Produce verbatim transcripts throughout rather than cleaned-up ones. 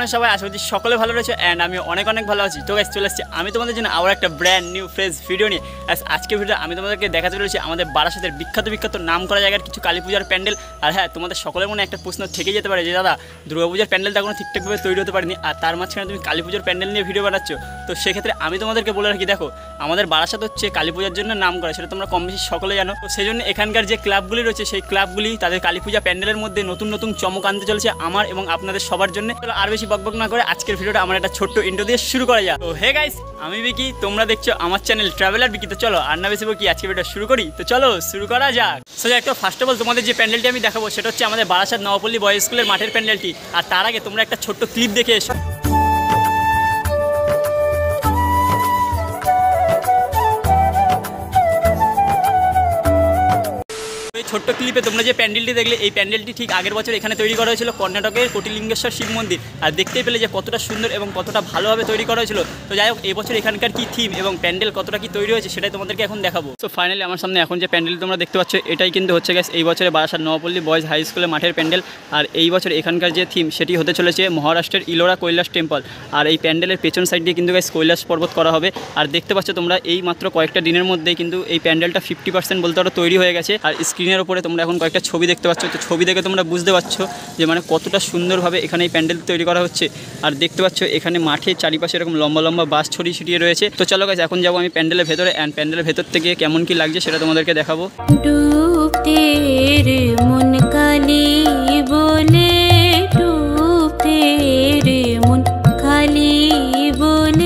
কেমন সবাই? আশা করছি সকলে ভালো রয়েছে অ্যান্ড আমি অনেক অনেক ভালো আছি। তো গাইস চলে এসেছি আমি তোমাদের জন্য আবার একটা ব্র্যান্ড নিউ ফ্রেশ ভিডিও নিয়ে। আজকে ভিডিও আমি তোমাদেরকে দেখাতে চলেছি আমাদের বারাসাতের বিখ্যাত বিখ্যাত নাম করা জায়গার কিছু কালী পূজার প্যান্ডেল। আর হ্যাঁ, তোমাদের সকলের মনে একটা প্রশ্ন থেকে যেতে পারে যে দাদা দুর্গাপূজার প্যান্ডেলটা এখনো ঠিকঠাকভাবে তৈরি হতে পারেনি, আর তার মাঝখানে তুমি কালী পুজোর প্যান্ডেল নিয়ে ভিডিও বানাচ্ছ। তো সেক্ষেত্রে আমি তোমাদেরকে বলে রাখি, দেখো আমাদের বারাসাত হচ্ছে কালী পূজার জন্য নাম করা, সেটা তোমরা কম বেশি সকলে জানো। তো সেই জন্য এখানকার যে ক্লাবগুলি রয়েছে সেই ক্লাবগুলি তাদের কালী পূজা প্যান্ডেলের মধ্যে নতুন নতুন চমক আনতে চলেছে আমার এবং আপনাদের সবার জন্য। আর বেশি বকবক না করে আজকের ভিডিওটা আমার একটা ছোট্ট ইন্ট্রো দিয়ে শুরু করা যায়। তো হে গাইস, আমি বিকি, তোমরা দেখছো আমার চ্যানেল ট্রাভেলার বিকি। তো চলো আর না বেশি বকি, আজকে ভিডিওটা শুরু করি। তো চলো শুরু করা যাক। সো একটা ফার্স্ট অফ অল তোমাদের যে প্যান্ডেলটি আমি দেখাবো সেটা হচ্ছে আমাদের বারাসাত নবপল্লী বয়েজ স্কুলের মাঠের প্যান্ডেলটি। আর তার আগে তোমরা একটা ছোট্ট ক্লিপ দেখে এসো। ছোট্ট ক্লিপে তোমরা যে প্যান্ডেলটি দেখলে, এই প্যান্ডেলটি ঠিক আগের বছর এখানে তৈরি করা হয়েছিল কর্ণাটকের কোটিলিঙ্গেশ্বর শিব মন্দির। আর দেখতেই পেলে যে কতটা সুন্দর এবং কতটা ভালোভাবে তৈরি করা হয়েছিল। তো যাই হোক, এই বছর এখানকার কি থিম এবং প্যান্ডেল কতটা কি তৈরি হয়েছে সেটাই তোমাদেরকে এখন দেখাবো। তো ফাইনালি আমার সামনে এখন যে প্যান্ডেল তোমরা দেখতে পাচ্ছ এটাই কিন্তু হচ্ছে গেছে এই বছরে বারাসাত নবপল্লী বয়েজ হাই স্কুলের মাঠের প্যান্ডেল। আর এই বছর এখানকার যে থিম সেটি হতে চলেছে মহারাষ্ট্রের ইলোরা কৈলাস টেম্পল। আর এই প্যান্ডেলের পেছন সাইড দিয়ে কিন্তু গাইস কৈলাস পর্বত করা হবে। আর দেখতে পাচ্ছ তোমরা এই মাত্র কয়েকটা দিনের মধ্যেই কিন্তু এই প্যান্ডেলটা ফিফটি পার্সেন্ট বলতে পারো তৈরি হয়ে গেছে। আর স্ক্রিনের উপরে তোমরা এখন কয়েকটা ছবি দেখতে পাচ্ছ। তো ছবি দেখে তোমরা বুঝতে পারছো যে মানে কতটা সুন্দরভাবে এখানে এই প্যান্ডেল তৈরি করা হচ্ছে। আর দেখতে পাচ্ছ এখানে মাঠে চারিপাশে এরকম লম্বা লম্বা বাস ছড়িয়ে ছিটিয়ে রয়েছে। তো চলো গাইস, এখন যাবো আমি প্যান্ডেলের ভেতরে, অ্যান্ড প্যান্ডেলের ভেতর থেকে কেমন কি লাগছে সেটা তোমাদেরকে দেখাবো। ডুবতে রে মন কালি বলে, ডুবতে রে মন কালি বলে।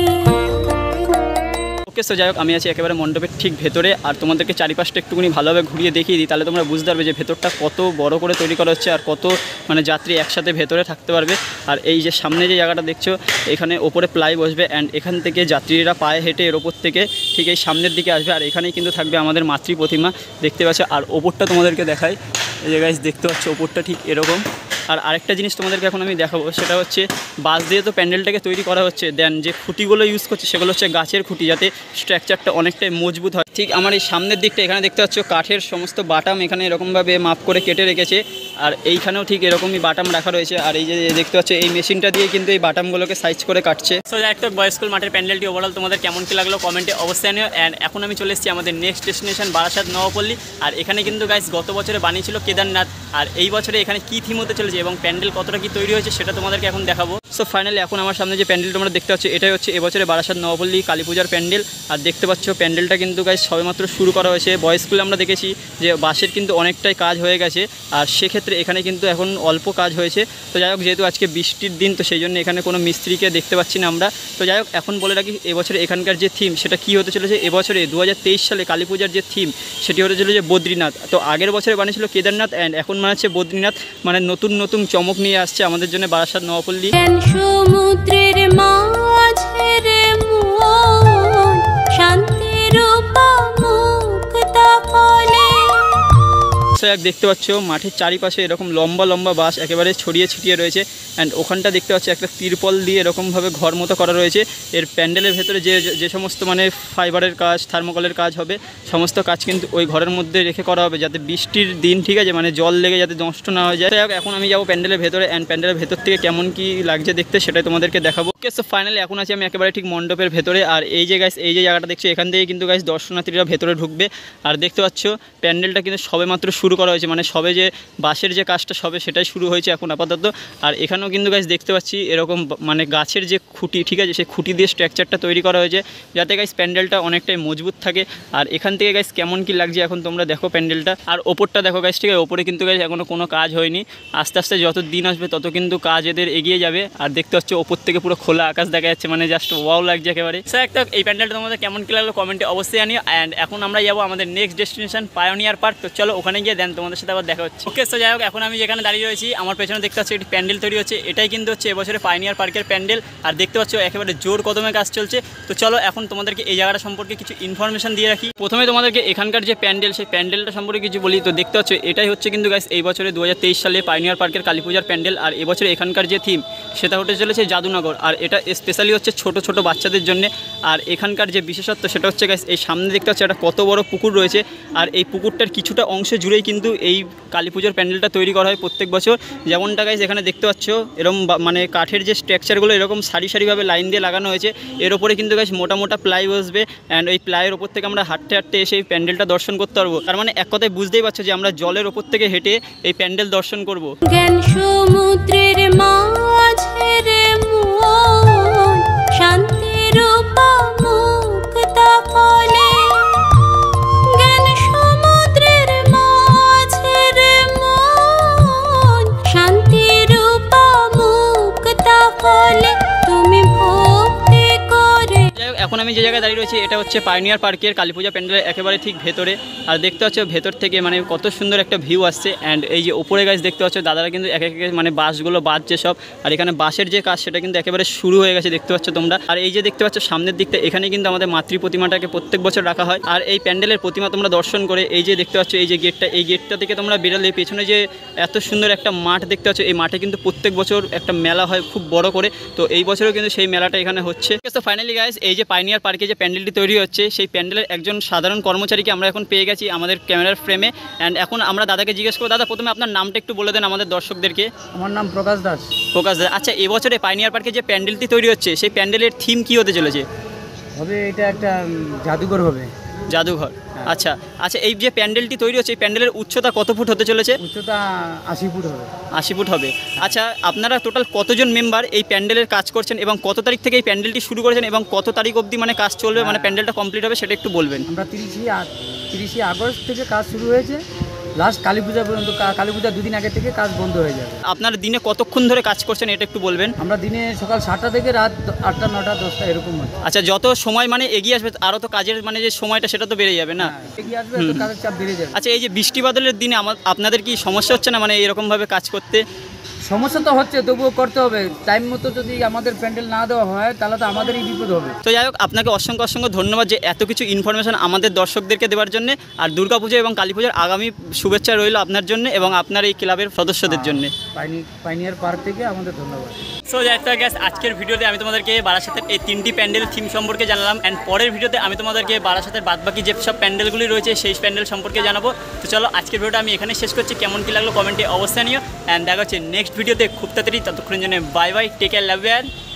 ওকে, সো যাই হোক, আমি আছি একেবারে মণ্ডপের ঠিক ভেতরে। আর তোমাদেরকে চারিপাশটা একটুখানি ভালোভাবে ঘুরিয়ে দেখিয়ে দিই, তাহলে তোমরা বুঝতে পারবে যে ভেতরটা কত বড় করে তৈরি করা হচ্ছে আর কত মানে যাত্রী একসাথে ভেতরে থাকতে পারবে। আর এই যে সামনে যে জায়গাটা দেখছো, এখানে ওপরে প্লাই বসবে অ্যান্ড এখান থেকে যাত্রীরা পায়ে হেঁটে এর ওপর থেকে ঠিক এই সামনের দিকে আসবে। আর এখানেই কিন্তু থাকবে আমাদের মাতৃ প্রতিমা, দেখতে পাচ্ছ। আর ওপরটা তোমাদেরকে দেখাই, এই যে গাইস দেখতে পাচ্ছ ওপরটা ঠিক এরকম। আর আরেকটা জিনিস তোমাদেরকে এখন আমি দেখাবো, সেটা হচ্ছে বাঁশ দিয়ে তো প্যান্ডেলটাকে তৈরি করা হচ্ছে, দেন যে খুঁটিগুলো ইউজ করছে সেগুলো হচ্ছে গাছের খুঁটি, যাতে স্ট্রাকচারটা অনেকটাই মজবুত হয়। ঠিক আমার এই সামনের দিকটা এখানে দেখতে পাচ্ছ কাঠের সমস্ত বাটাম এখানে এরকমভাবে মাপ করে কেটে রেখেছে। আর এইখানেও ঠিক এরকমই বাটাম রাখা রয়েছে। আর এই যে দেখতে পাচ্ছ এই মেশিনটা দিয়ে কিন্তু এই বাটামগুলোকে সাইজ করে কাটছে। সো একটা বয়েজ স্কুল মাঠের প্যান্ডেলটি ওভারঅল তোমাদের কেমন কি লাগলো কমেন্টে অবশ্যই নিও। অ্যান্ড এখন আমি চলে এসেছি আমাদের নেক্সট ডেস্টিনেশন বারাসাত নবপল্লী। আর এখানে কিন্তু গাইস গত বছরে বানিয়েছিল কেদারনাথ, আর এই বছরে এখানে কী থিম হতে চলেছে এবং প্যান্ডেল কতটা কি তৈরি হয়েছে সেটা তোমাদেরকে এখন দেখাবো। সো ফাইনালি এখন আমার সামনে যে প্যান্ডেল তোমরা দেখতে পাচ্ছ এটাই হচ্ছে এবছরে বারাসাত নবপল্লী কালী পূজার প্যান্ডেল। আর দেখতে পাচ্ছ প্যান্ডেলটা কিন্তু গাইস সবেমাত্র শুরু করা হয়েছে। বয়েজ স্কুলে আমরা দেখেছি যে বাসের কিন্তু অনেকটাই কাজ হয়ে গেছে, আর সেক্ষেত্রে এখানে কিন্তু এখন অল্প কাজ হয়েছে। তো যাই হোক, যেহেতু আজকে বৃষ্টির দিন তো সেই জন্য এখানে কোনো মিস্ত্রিকে দেখতে পাচ্ছি না আমরা। তো যাই হোক, এখন বলে রাখি এবছরে এখানকার যে থিম সেটা কী হতে চলেছে। এবছরে দু হাজার তেইশ সালে কালী পূজার যে থিম সেটি হতে চলেছে বদ্রীনাথ। তো আগের বছরে বানিয়েছিল কেদারনাথ অ্যান্ড এখন বানাচ্ছে বদ্রীনাথ। মানে নতুন নতুন চমক নিয়ে আসছে আমাদের জন্য বারাসাত নবপল্লী। সমুদ্রের মাঝের মন শান্তির দেখতে পাচ্ছ মাঠের চারিপাশে এরকম লম্বা লম্বা বাস একেবারে ছড়িয়ে ছিটিয়ে রয়েছে। অ্যান্ড ওখানটা দেখতে পাচ্ছি একটা তিরপল দিয়ে এরকমভাবে ঘর মতো করা রয়েছে। এর প্যান্ডেলের ভেতরে যে যে সমস্ত মানে ফাইবারের কাজ, থার্মোকলের কাজ হবে, সমস্ত কাজ কিন্তু ওই ঘরের মধ্যে রেখে করা হবে, যাতে বৃষ্টির দিন ঠিক আছে মানে জল লেগে যাতে নষ্ট না হয়ে যায়। এখন আমি যাবো প্যান্ডেলের ভেতরে, অ্যান্ড প্যান্ডেলের ভেতর থেকে কেমন কি লাগছে দেখতে সেটাই তোমাদেরকে দেখাবো। ওকে, সো ফাইনালি এখন আছি আমি একেবারে ঠিক মণ্ডপের ভেতরে। আর এই যে গাইস এই যে জায়গাটা দেখছি এখান থেকে কিন্তু গাইস দর্শনার্থীরা ভেতরে ঢুকবে। আর দেখতে পাচ্ছ প্যান্ডেলটা কিন্তু সবেমাত্র শুরু করা হয়েছে, মানে সবে যে বাঁশের যে কাজটা সবে সেটাই শুরু হয়েছে এখন আপাতত। আর এখানেও কিন্তু গাইস দেখতে পাচ্ছি এরকম মানে গাছের যে খুঁটি ঠিক আছে সেই খুঁটি দিয়ে স্ট্রাকচারটা তৈরি করা হয়েছে, যাতে গাইস প্যান্ডেলটা অনেকটাই মজবুত থাকে। আর এখান থেকে গাইস কেমন কি লাগছে এখন তোমরা দেখো প্যান্ডেলটা। আর ওপরটা দেখো গাইস, ঠিক আছে ওপরে কিন্তু গাইস এখনও কোনো কাজ হয়নি। আস্তে আস্তে যত দিন আসবে তত কিন্তু কাজ এদের এগিয়ে যাবে। আর দেখতে পাচ্ছ ওপর থেকে পুরো খোলা আকাশ দেখা যাচ্ছে, মানে জাস্ট ওয়াও লাগছে একেবারে। স্যার একটা এই প্যান্ডেলটা তোমাদের কেমন কি লাগলো কমেন্টে অবশ্যই জানিও। অ্যান্ড এখন আমরা যাবো আমাদের নেক্সট ডেস্টিনেশন পায়োনিয়ার পার্ক। তো চলো ওখানে গিয়ে দেন তোমাদের সাথে আবার দেখা হচ্ছে। ওকে, সো যাই হোক, এখন আমি যেখানে দাঁড়িয়ে রয়েছি আমার পেছনে দেখতে পাচ্ছি একটি প্যান্ডেল তৈরি হচ্ছে। এটাই কিন্তু হচ্ছে এবছরে পায়োনিয়ার পার্কের প্যান্ডেল। আর দেখতে পাচ্ছ একেবারে জোর কদমে কাজ চলছে। তো চলো এখন তোমাদেরকে এই জায়গাটা সম্পর্কে কিছু ইনফরমেশন দিয়ে রাখি। প্রথমে তোমাদেরকে এখানকার যে প্যান্ডেল সেই প্যান্ডেলটা সম্পর্কে কিছু বলি। তো দেখতে পাচ্ছ এটাই হচ্ছে কিন্তু গাইস এই বছরে দু হাজার তেইশ সালে পায়োনিয়ার পার্কের কালী পূজার প্যান্ডেল। আর এবছরে এখানকার যে থিম সেটা হতে চলেছে জাদুনগর। আর এটা স্পেশালি হচ্ছে ছোট ছোট বাচ্চাদের জন্য। আর এখানকার যে বিশেষত্ব সেটা হচ্ছে গাইস এই সামনে দেখতে পাচ্ছ একটা কত বড় পুকুর রয়েছে। আর এই পুকুরটার কিছুটা অংশ জুড়েই কিন্তু এই কালী পুজোর প্যান্ডেলটা তৈরি করা হয় প্রত্যেক বছর। যেমনটা গাইজ এখানে দেখতে পাচ্ছ, এরকম মানে কাঠের যে স্ট্রাকচারগুলো এরকম সারি সারিভাবে লাইন দিয়ে লাগানো হয়েছে। এর ওপরে কিন্তু গাইজ মোটা মোটা প্লাই বসবে, অ্যান্ড ওই প্লাইয়ের ওপর থেকে আমরা হাঁটতে হাঁটতে এসে এই প্যান্ডেলটা দর্শন করতে পারবো। তার মানে এক কথায় বুঝতেই পারছো যে আমরা জলের ওপর থেকে হেঁটে এই প্যান্ডেল দর্শন করব। জ্ঞান সমুদ্রের মাঝে রে মন, শান্তির মুক্তা ফলে। জ্ঞান সমুদ্রের মাঝে রে মন, শান্তির মুক্তা ফলে। তুমি ভক্তি করে। এখন আমি যে জায়গায় দাঁড়িয়ে রয়েছি এটা হচ্ছে পাইওনিয়ার পার্কের কালী পূজা প্যান্ডেলের একেবারে ঠিক ভেতরে। আর দেখতে পাচ্ছ ভেতর থেকে মানে কত সুন্দর একটা ভিউ আসছে। অ্যান্ড এই যে ওপরে গাছ দেখতে পাচ্ছ, দাদারা কিন্তু এক এক মানে বাসগুলো বাজছে সব। আর এখানে বাসের যে কাজ সেটা কিন্তু একেবারে শুরু হয়ে গেছে দেখতে পাচ্ছ তোমরা। আর এই যে দেখতে পাচ্ছ সামনের দিকটা, এখানে কিন্তু আমাদের মাতৃ প্রতিমাটাকে প্রত্যেক বছর রাখা হয়। আর এই প্যান্ডেলের প্রতিমা তোমরা দর্শন করে এই যে দেখতে পাচ্ছ এই যে গেটটা, এই গেটটা থেকে তোমরা বেরোলে পেছনে যে এত সুন্দর একটা মাঠ দেখতে পাচ্ছ, এই মাঠে কিন্তু প্রত্যেক বছর একটা মেলা হয় খুব বড় করে। তো এই বছরও কিন্তু সেই মেলাটা এখানে হচ্ছে। তো ফাইনালি গাইস, এই যে পাইওনিয়ার পার্কে যে প্যান্ডেলটি তৈরি হচ্ছে, সেই প্যান্ডেলের একজন সাধারণ কর্মচারীকে আমরা এখন পেয়ে গেছি আমাদের ক্যামেরার ফ্রেমে। অ্যান্ড এখন আমরা দাদাকে জিজ্ঞেস করবো, দাদা প্রথমে আপনার নামটা একটু বলে দেন আমাদের দর্শকদেরকে। আমার নাম প্রকাশ দাস। প্রকাশ দাস, আচ্ছা এবছরে পাইওনিয়ার পার্কে যে প্যান্ডেলটি তৈরি হচ্ছে সেই প্যান্ডেলের থিম কি হতে চলেছে? হবে এটা একটা জাদুঘর হবে। জাদুঘর, আচ্ছা আচ্ছা। এই যে প্যান্ডেলটি তৈরি হচ্ছে এই প্যান্ডেলের উচ্চতা কত ফুট হতে চলেছে? উচ্চতা আশি ফুট হবে। আশি ফুট হবে। আচ্ছা, আপনারা টোটাল কতজন মেম্বার এই প্যান্ডেলের কাজ করছেন এবং কত তারিখ থেকে এই প্যান্ডেলটি শুরু করেছেন এবং কত তারিখ অবধি মানে কাজ চলবে, মানে প্যান্ডেলটা কমপ্লিট হবে সেটা একটু বলবেন। আমরা তিরিশে তিরিশে আগস্ট থেকে কাজ শুরু হয়েছে, লাস্ট কালী পূজা পর্যন্ত। কালী পূজা দুদিন আগে থেকে কাজ বন্ধ হয়ে যাবে। আপনারা দিনে কতক্ষণ ধরে কাজ করছেন এটা একটু বলবেন। আমরা দিনে সকাল সাতটা থেকে রাত আটটা নটা দশটা এরকম হয়। আচ্ছা, যত সময় মানে এগিয়ে আসবে আরও তো কাজের মানে যে সময়টা সেটা তো বেড়ে যাবে না? এগিয়ে আসবে তো কাজের চাপ বেড়ে যাবে। আচ্ছা, এই যে বৃষ্টি বাদলের দিনে আমার আপনাদের কি সমস্যা হচ্ছে না মানে এরকমভাবে কাজ করতে? সমস্যা তো হচ্ছে, তবুও করতে হবে। টাইম মতো যদি আমাদের প্যান্ডেল না দেওয়া হয় তাহলে তো আমাদেরই বিপদ হবে। তো যাই হোক, আপনাকে অসংখ্য অসংখ্য ধন্যবাদ যে এত কিছু ইনফরমেশন আমাদের দর্শকদেরকে দেওয়ার জন্য। আর দুর্গাপুজো এবং কালী পুজোর আগামী শুভেচ্ছা রইল আপনার জন্য এবং আপনার এই ক্লাবের সদস্যদের জন্য। পাইওনিয়ার পার্ক থেকে আমাদের ধন্যবাদ। সো যাই তো গ্যাস, আজকের ভিডিওতে আমি তোমাদেরকে বারাসাতের এই তিনটি প্যান্ডেল থিম সম্পর্কে জানালাম। অ্যান্ড পরের ভিডিওতে আমি তোমাদেরকে বারাসাতের বাদবাকি যেসব প্যান্ডেলগুলি রয়েছে সেই প্যান্ডেল সম্পর্কে জানাবো। তো চলো আজকের ভিডিওটা আমি এখানে শেষ করছি। কেমন কী লাগলো কমেন্টে অবশ্যই নিও। অ্যান্ড দেখা হচ্ছে নেক্সট ভিডিওতে খুব তাড়াতাড়ি। ততক্ষণের জন্য bye bye, take care, love you.